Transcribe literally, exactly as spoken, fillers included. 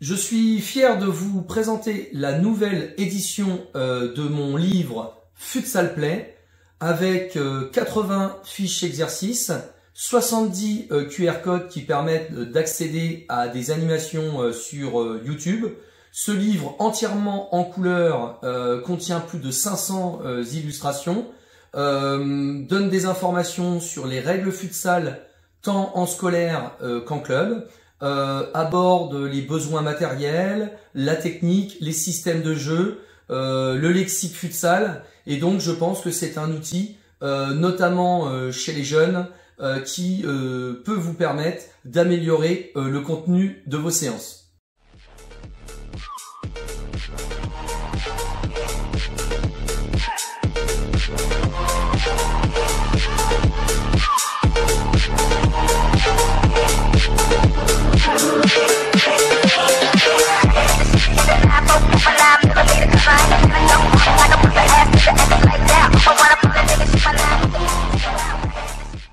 Je suis fier de vous présenter la nouvelle édition euh, de mon livre Futsal Play avec euh, quatre-vingts fiches exercices, soixante-dix euh, Q R codes qui permettent euh, d'accéder à des animations euh, sur euh, YouTube. Ce livre entièrement en couleur euh, contient plus de cinq cents euh, illustrations, euh, donne des informations sur les règles futsal tant en scolaire euh, qu'en club, euh, aborde les besoins matériels, la technique, les systèmes de jeu, euh, le lexique futsal, et donc je pense que c'est un outil, euh, notamment euh, chez les jeunes, euh, qui euh, peut vous permettre d'améliorer euh, le contenu de vos séances. We'll be right back.